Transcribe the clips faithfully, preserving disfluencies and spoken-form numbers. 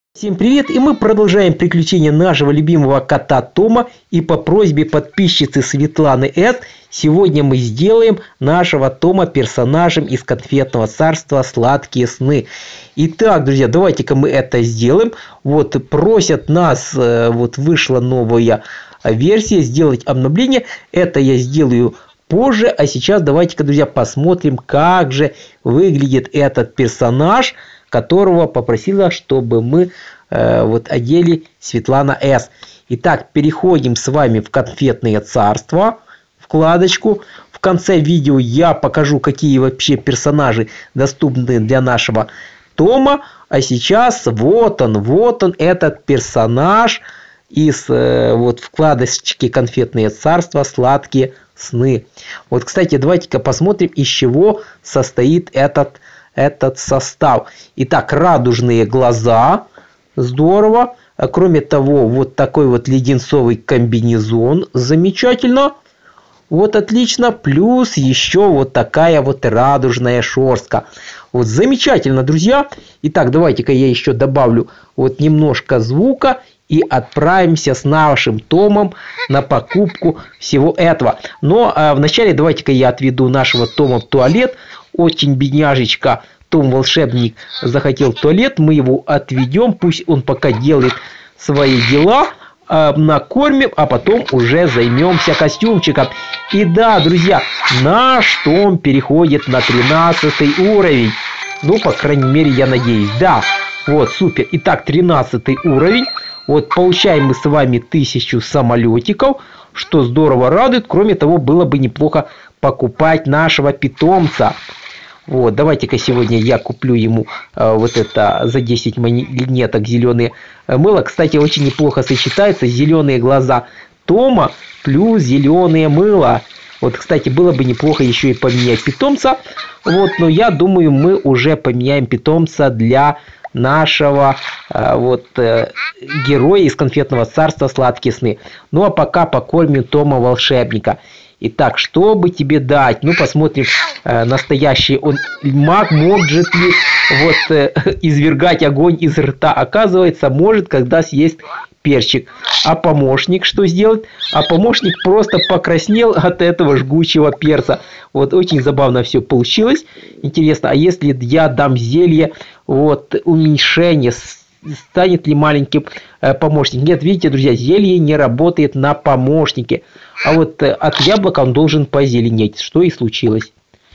Всем привет! И мы продолжаем приключения нашего любимого кота Тома. И по просьбе подписчицы Светланы С. сегодня мы сделаем нашего Тома персонажем из конфетного царства «Сладкие сны». Итак, друзья, давайте-ка мы это сделаем. Вот просят нас, вот вышла новая версия, сделать обновление. Это я сделаю позже. А сейчас давайте-ка, друзья, посмотрим, как же выглядит этот персонаж, которого попросила, чтобы мы э, вот одели Светлана С. Итак, переходим с вами в конфетное царство, вкладочку. В конце видео я покажу, какие вообще персонажи доступны для нашего Тома. А сейчас вот он, вот он, этот персонаж из э, вот вкладочки конфетное царство «Сладкие сны». Вот, кстати, давайте-ка посмотрим, из чего состоит этот этот состав. Итак, радужные глаза, здорово. Кроме того, вот такой вот леденцовый комбинезон, замечательно. Вот отлично. Плюс еще вот такая вот радужная шерстка. Вот замечательно, друзья. Итак, давайте-ка я еще добавлю вот немножко звука и отправимся с нашим Томом на покупку всего этого. Но а, вначале давайте-ка я отведу нашего Тома в туалет. Очень бедняжечка Том-волшебник захотел в туалет. Мы его отведем. Пусть он пока делает свои дела. Э, накормим, а потом уже займемся костюмчиком. И да, друзья, наш Том переходит на тринадцатый уровень. Ну, по крайней мере, я надеюсь. Да, вот, супер. Итак, тринадцатый уровень. Вот, получаем мы с вами тысячу самолетиков, что здорово радует. Кроме того, было бы неплохо покупать нашего питомца. Вот, давайте-ка сегодня я куплю ему э, вот это за десять монеток зеленые мыло. Кстати, очень неплохо сочетается зеленые глаза Тома плюс зеленое мыло. Вот, кстати, было бы неплохо еще и поменять питомца. Вот, но я думаю, мы уже поменяем питомца для нашего э, вот э, героя из конфетного царства «Сладкие сны». Ну а пока покормим Тома-волшебника. Итак, что бы тебе дать? Ну, посмотрим, э, настоящий он маг, может ли вот, э, извергать огонь из рта. Оказывается, может, когда съест перчик. А помощник что сделает? А помощник просто покраснел от этого жгучего перца. Вот, очень забавно все получилось. Интересно, а если я дам зелье вот, уменьшение, станет ли маленьким э, помощник? Нет, видите, друзья, зелье не работает на помощнике. А вот э, от яблока он должен позеленеть, что и случилось.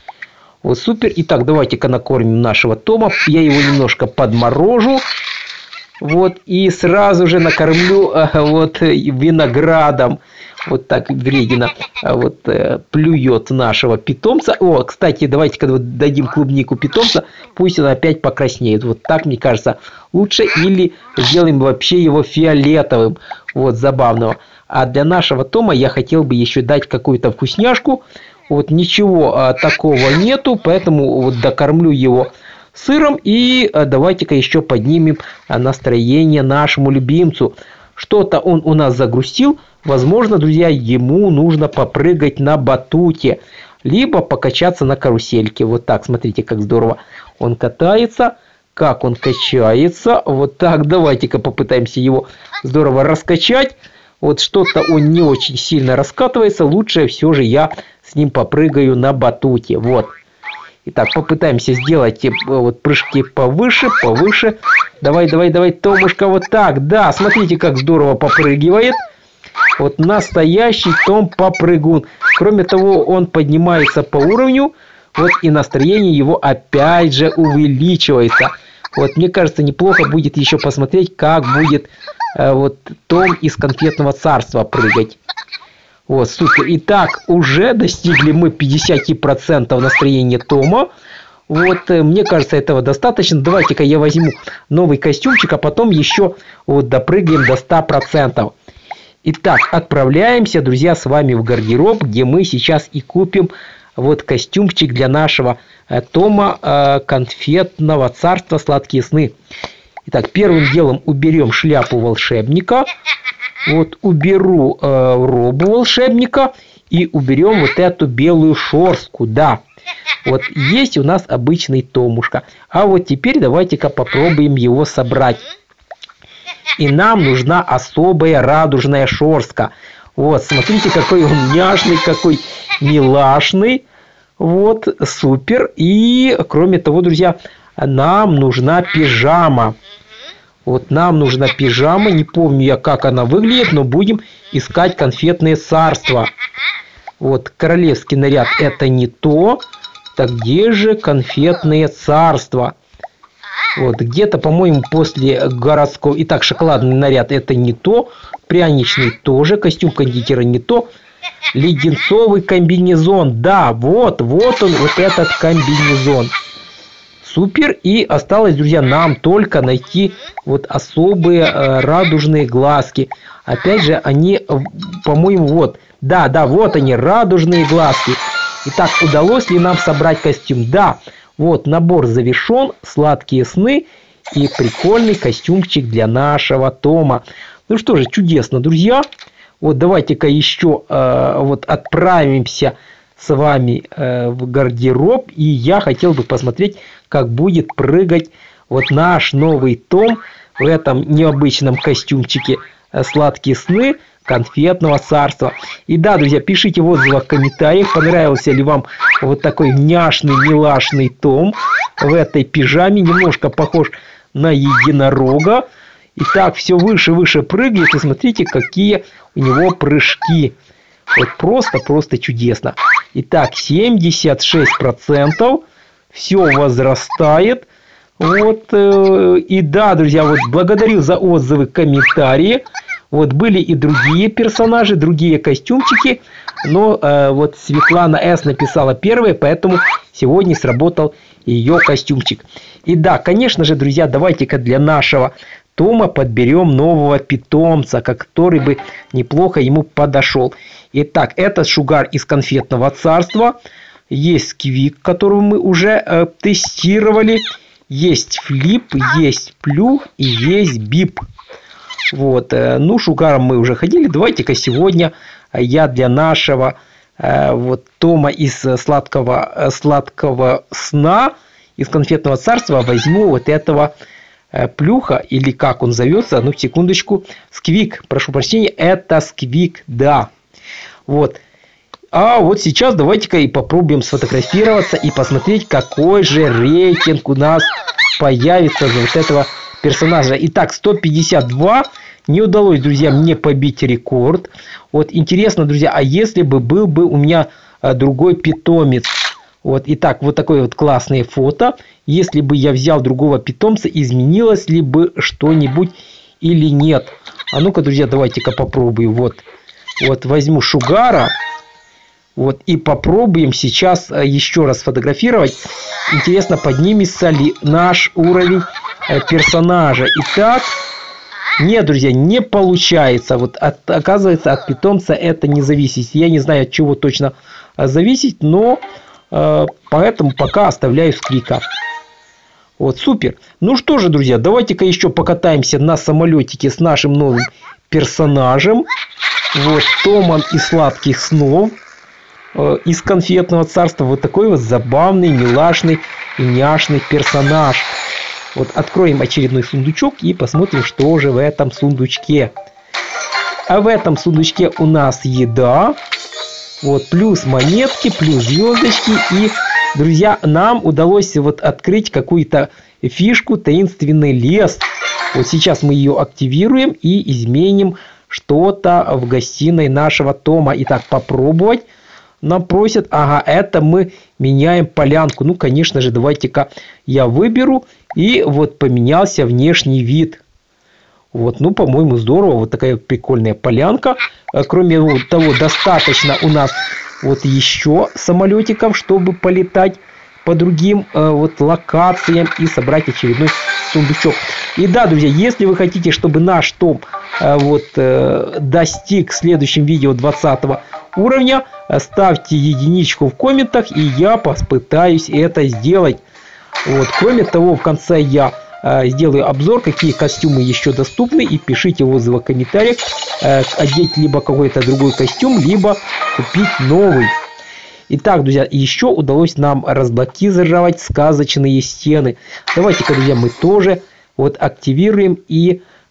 Вот супер. Итак, давайте-ка накормим нашего Тома. Я его немножко подморожу. Вот, и сразу же накормлю э, вот, виноградом. Вот так вредина вот, э, плюет нашего питомца. О, кстати, давайте-ка вот дадим клубнику питомца. Пусть он опять покраснеет. Вот так, мне кажется, лучше. Или сделаем вообще его фиолетовым. Вот, забавного. А для нашего Тома я хотел бы еще дать какую-то вкусняшку. Вот ничего а, такого нету. Поэтому вот докормлю его сыром. И а, давайте-ка еще поднимем а, настроение нашему любимцу. Что-то он у нас загрустил. Возможно, друзья, ему нужно попрыгать на батуте. Либо покачаться на карусельке. Вот так, смотрите, как здорово он катается. Как он качается. Вот так, давайте-ка попытаемся его здорово раскачать. Вот что-то он не очень сильно раскатывается. Лучше все же я с ним попрыгаю на батуте. Вот. Итак, попытаемся сделать вот прыжки повыше, повыше. Давай, давай, давай, Томушка, вот так. Да, смотрите, как здорово попрыгивает. Вот настоящий Том-попрыгун. Кроме того, он поднимается по уровню. Вот и настроение его опять же увеличивается. Вот, мне кажется, неплохо будет еще посмотреть, как будет э, вот Том из конфетного царства прыгать. Вот, супер. Итак, уже достигли мы пятьдесят процентов настроения Тома. Вот, э, мне кажется, этого достаточно. Давайте-ка я возьму новый костюмчик, а потом еще вот допрыгаем до ста процентов. Итак, отправляемся, друзья, с вами в гардероб, где мы сейчас и купим вот костюмчик для нашего э, Тома э, конфетного царства «Сладкие сны». Итак, первым делом уберем шляпу волшебника. Вот уберу э, робу волшебника и уберем вот эту белую шерстку. Да, вот есть у нас обычный Томушка. А вот теперь давайте-ка попробуем его собрать. И нам нужна особая радужная шерстка. Вот, смотрите, какой он няшный, какой милашный. Вот, супер. И, кроме того, друзья, нам нужна пижама. Вот, нам нужна пижама. Не помню я, как она выглядит, но будем искать конфетное царство. Вот, королевский наряд – это не то. Так где же конфетное царство? Вот, где-то, по-моему, после городского... Итак, шоколадный наряд – это не то. Пряничный тоже. Костюм кондитера не то. Леденцовый комбинезон. Да, вот, вот он, вот этот комбинезон. Супер. И осталось, друзья, нам только найти вот особые э, радужные глазки. Опять же, они, по-моему, вот. Да, да, вот они, радужные глазки. Итак, удалось ли нам собрать костюм? Да. Вот, набор завершен, сладкие сны и прикольный костюмчик для нашего Тома. Ну что же, чудесно, друзья. Вот давайте-ка еще э, вот отправимся с вами э, в гардероб. И я хотел бы посмотреть, как будет прыгать вот наш новый Том в этом необычном костюмчике э, «Сладкие сны» конфетного царства. И да, друзья, пишите в отзывах, в комментариях, понравился ли вам вот такой няшный, милашный Том в этой пижаме. Немножко похож на единорога. И так все выше, выше прыгает. И смотрите, какие у него прыжки. Вот просто-просто чудесно. Итак, семьдесят шесть процентов. Все возрастает. Вот. И да, друзья, вот благодарю за отзывы, комментарии. Вот были и другие персонажи, другие костюмчики, но э, вот Светлана С. написала первые, поэтому сегодня сработал ее костюмчик. И да, конечно же, друзья, давайте-ка для нашего Тома подберем нового питомца, который бы неплохо ему подошел. Итак, это Шугар из конфетного царства, есть Сквик, которого мы уже э, тестировали, есть Флип, есть Плюх и есть Бип. Вот, ну, Шугаром мы уже ходили. Давайте-ка сегодня я для нашего э, вот Тома из сладкого, сладкого сна, из конфетного царства возьму вот этого э, Плюха, или как он зовется, ну, секундочку, Сквик, прошу прощения, это Сквик, да. Вот. А вот сейчас давайте-ка и попробуем сфотографироваться и посмотреть, какой же рейтинг у нас появится за вот этого персонажа. Итак, сто пятьдесят два. Не удалось, друзья, мне побить рекорд. Вот интересно, друзья, а если бы был бы у меня другой питомец? Вот, итак, вот такое вот классное фото. Если бы я взял другого питомца, изменилось ли бы что-нибудь или нет? А ну-ка, друзья, давайте-ка попробуем. Вот, вот возьму Шугара. Вот, и попробуем сейчас еще раз сфотографировать. Интересно, поднимется ли наш уровень персонажа. Итак, нет, друзья, не получается. Вот от, оказывается, от питомца это не зависит. Я не знаю, от чего точно зависит, но э, поэтому пока оставляю Сквика. Вот, супер. Ну что же, друзья, давайте-ка еще покатаемся на самолетике с нашим новым персонажем. Вот, Томом из сладких снов. Э, из конфетного царства. Вот такой вот забавный, милашный и няшный персонаж. Вот откроем очередной сундучок и посмотрим, что же в этом сундучке. А в этом сундучке у нас еда. Вот, плюс монетки, плюс звездочки. И, друзья, нам удалось вот открыть какую-то фишку таинственный лес. Вот сейчас мы ее активируем и изменим что-то в гостиной нашего Тома. Итак, попробовать. Нам просят, ага, это мы меняем полянку. Ну, конечно же, давайте-ка я выберу. И вот поменялся внешний вид. Вот, ну, по-моему, здорово. Вот такая прикольная полянка. Кроме вот того, достаточно у нас вот еще самолетиков, чтобы полетать по другим э, вот локациям и собрать очередной сундучок. И да, друзья, если вы хотите, чтобы наш Том э, вот э, достиг в следующем видео двадцатого уровня, ставьте единичку в комментах, и я попытаюсь это сделать. Вот. Кроме того, в конце я э, сделаю обзор, какие костюмы еще доступны, и пишите в отзывах, в комментариях, э, одеть либо какой-то другой костюм, либо купить новый. Итак, друзья, еще удалось нам разблокировать сказочные стены. Давайте-ка, друзья, мы тоже вот активируем и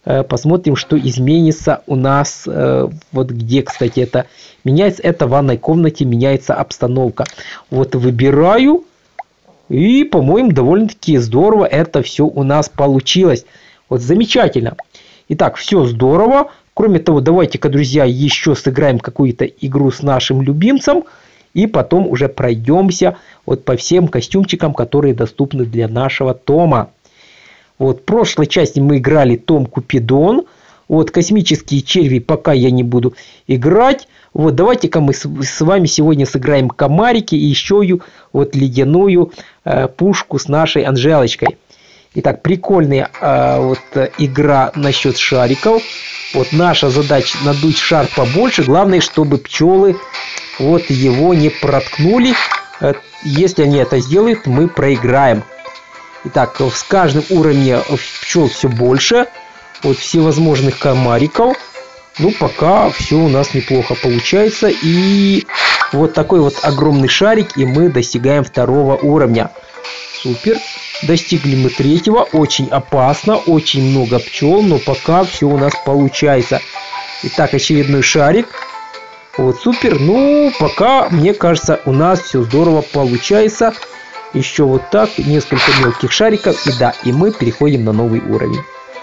Посмотрим, что изменится у нас. Вот где, кстати, это меняется. Это в ванной комнате меняется обстановка. Вот выбираю. И, по-моему, довольно-таки здорово это все у нас получилось. Вот замечательно. Итак, все здорово. Кроме того, давайте-ка, друзья, еще сыграем какую-то игру с нашим любимцем. И потом уже пройдемся вот по всем костюмчикам, которые доступны для нашего Тома. Вот в прошлой части мы играли Том Купидон. Вот космические черви пока я не буду играть. Вот давайте-ка мы с, с вами сегодня сыграем комарики и еще вот ледяную э, пушку с нашей Анжелочкой. Итак, прикольная э, вот игра насчет шариков. Вот наша задача надуть шар побольше. Главное, чтобы пчелы вот его не проткнули. Э, если они это сделают, мы проиграем. Итак, с каждым уровнем пчел все больше. Вот всевозможных комариков. Ну, пока все у нас неплохо получается. И вот такой вот огромный шарик. И мы достигаем второго уровня. Супер. Достигли мы третьего. Очень опасно. Очень много пчел. Но пока все у нас получается. Итак, очередной шарик. Вот супер. Ну, пока, мне кажется, у нас все здорово получается. Еще вот так. Несколько мелких шариков. И да, и мы переходим на новый уровень.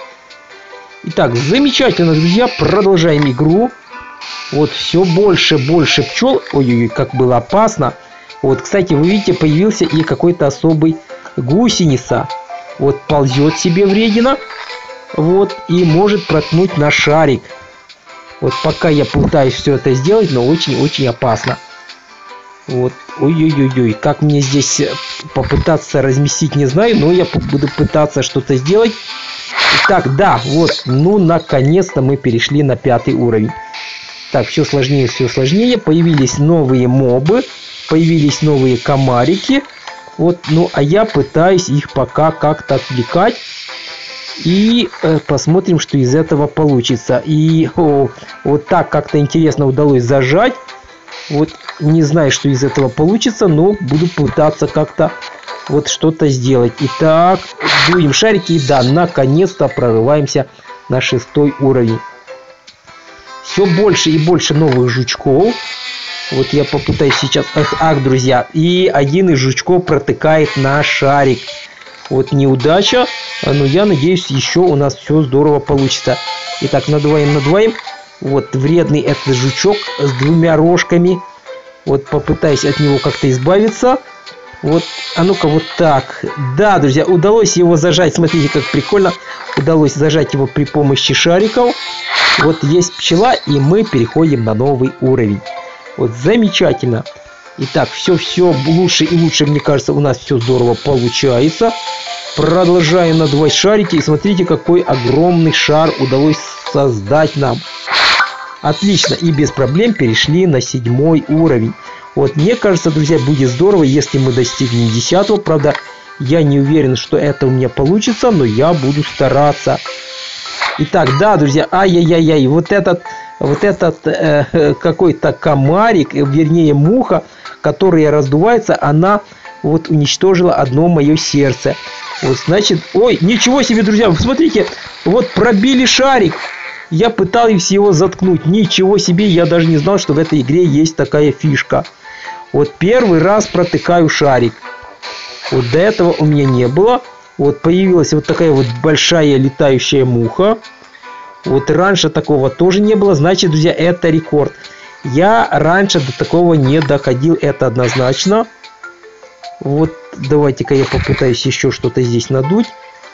Итак, замечательно, друзья, продолжаем игру. Вот все больше, больше пчел. Ой-ой-ой, как было опасно. Вот, кстати, вы видите, появился и какой-то особый гусеница. Вот, ползет себе вредина. Вот, и может проткнуть наш шарик. Вот, пока я пытаюсь все это сделать, но очень-очень опасно. Вот, ой-ой-ой-ой, как мне здесь попытаться разместить, не знаю, но я буду пытаться что-то сделать. Итак, да, вот, ну, наконец-то мы перешли на пятый уровень. Так, все сложнее, все сложнее. Появились новые мобы, появились новые комарики. Вот, ну, а я пытаюсь их пока как-то отвлекать. И э, посмотрим, что из этого получится. И о, вот так как-то интересно удалось зажать. Вот, не знаю, что из этого получится, но буду пытаться как-то вот что-то сделать. Итак, дуем шарики. И да, наконец-то прорываемся на шестой уровень. Все больше и больше новых жучков. Вот я попытаюсь сейчас... Ах, ах, друзья. И один из жучков протыкает наш шарик. Вот неудача. Но я надеюсь, еще у нас все здорово получится. Итак, надуваем, надуваем. Вот вредный этот жучок с двумя рожками. Вот попытаюсь от него как-то избавиться. Вот, а ну-ка вот так. Да, друзья, удалось его зажать. Смотрите, как прикольно. Удалось зажать его при помощи шариков. Вот есть пчела, и мы переходим на новый уровень. Вот, замечательно. Итак, все-все лучше и лучше, мне кажется, у нас все здорово получается. Продолжаем надувать шарики. И смотрите, какой огромный шар удалось создать нам. Отлично, и без проблем перешли на седьмой уровень. Вот, мне кажется, друзья, будет здорово, если мы достигнем десятого. Правда, я не уверен, что это у меня получится, но я буду стараться. Итак, да, друзья, ай-яй-яй-яй, вот этот, вот этот э, какой-то комарик, вернее муха, которая раздувается, она вот уничтожила одно мое сердце. Вот, значит, ой, ничего себе, друзья, смотрите, вот пробили шарик. Я пытался его заткнуть. Ничего себе, я даже не знал, что в этой игре есть такая фишка. Вот первый раз протыкаю шарик. Вот до этого у меня не было. Вот появилась вот такая вот большая летающая муха. Вот раньше такого тоже не было. Значит, друзья, это рекорд. Я раньше до такого не доходил. Это однозначно. Вот давайте-ка я попытаюсь еще что-то здесь надуть.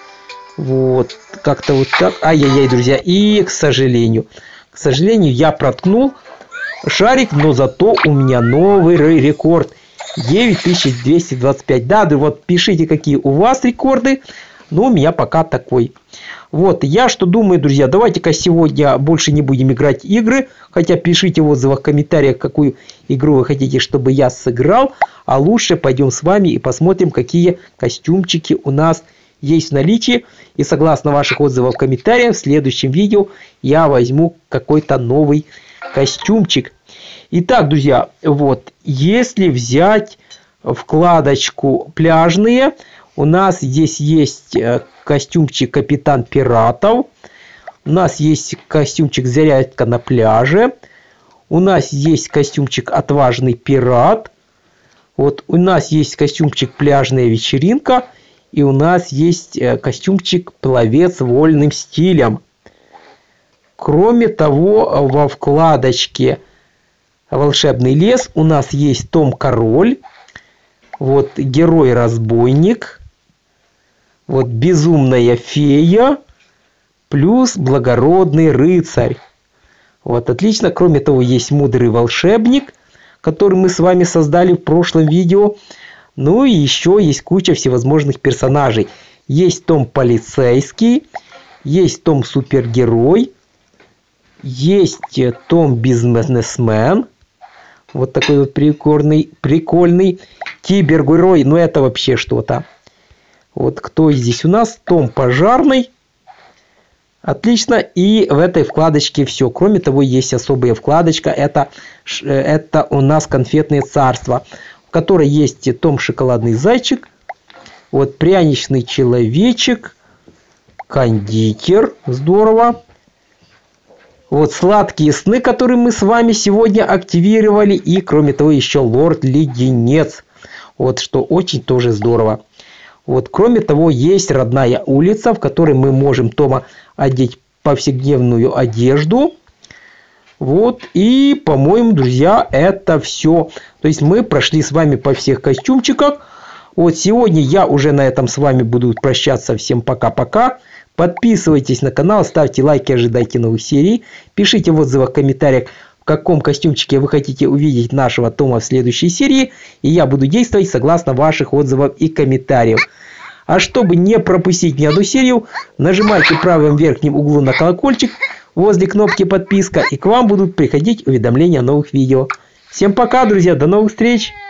Вот, как-то вот так. Ай-яй-яй, друзья. И, к сожалению, к сожалению, я проткнул шарик, но зато у меня новый рекорд. девять тысяч двести двадцать пять. Да, да, вот пишите, какие у вас рекорды. Но у меня пока такой. Вот, я что думаю, друзья. Давайте-ка сегодня больше не будем играть игры. Хотя пишите в отзывах, в комментариях, какую игру вы хотите, чтобы я сыграл. А лучше пойдем с вами и посмотрим, какие костюмчики у нас есть в наличии. И согласно ваших отзывов в комментариях, в следующем видео я возьму какой-то новый костюмчик. Итак, друзья, вот, если взять вкладочку пляжные, у нас здесь есть костюмчик Капитан Пиратов. У нас есть костюмчик «Зарядка на пляже». У нас есть костюмчик «Отважный пират». Вот у нас есть костюмчик «Пляжная вечеринка». И у нас есть костюмчик «Пловец вольным стилем». Кроме того, во вкладочке «Волшебный лес» у нас есть Том Король. Вот герой-разбойник. Вот безумная фея. Плюс благородный рыцарь. Вот, отлично. Кроме того, есть мудрый волшебник, который мы с вами создали в прошлом видео. Ну и еще есть куча всевозможных персонажей. Есть Том полицейский, есть Том супергерой, есть Том бизнесмен. Вот такой вот прикольный, прикольный кибергерой. Ну это вообще что-то. Вот кто здесь у нас? Том пожарный. Отлично, и в этой вкладочке все. Кроме того, есть особая вкладочка, это, это у нас конфетное царство, в которой есть Том шоколадный зайчик, вот пряничный человечек, кондитер, здорово, вот сладкие сны, которые мы с вами сегодня активировали, и кроме того еще лорд леденец, вот что очень тоже здорово. Вот, кроме того, есть родная улица, в которой мы можем Тома одеть повседневную одежду. Вот, и, по-моему, друзья, это все. То есть мы прошли с вами по всех костюмчиках. Вот сегодня я уже на этом с вами буду прощаться. Всем пока-пока. Подписывайтесь на канал, ставьте лайки, ожидайте новых серий. Пишите в отзывах, в комментариях, в каком костюмчике вы хотите увидеть нашего Тома в следующей серии. И я буду действовать согласно ваших отзывов и комментариев. А чтобы не пропустить ни одну серию, нажимайте правым верхним углом на колокольчик возле кнопки подписка, и к вам будут приходить уведомления о новых видео. Всем пока, друзья, до новых встреч!